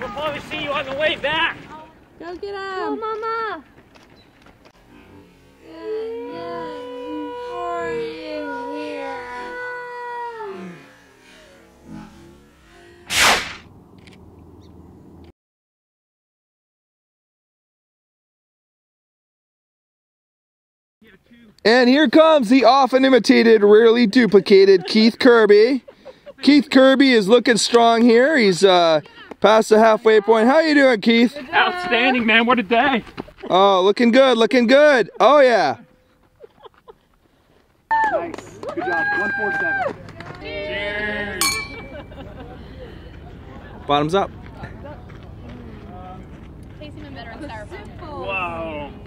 I'll probably see you on the way back. Go get him. Oh, Mama. Are you here? And here comes the often imitated, rarely duplicated Keith Kirby. Keith Kirby is looking strong here. He's past the halfway point. How you doing, Keith? Outstanding, man. What a day. Oh, looking good, looking good. Oh, yeah. Nice. Good job. 147. Cheers. Bottoms up. Tastes even better in styrofoam. Whoa.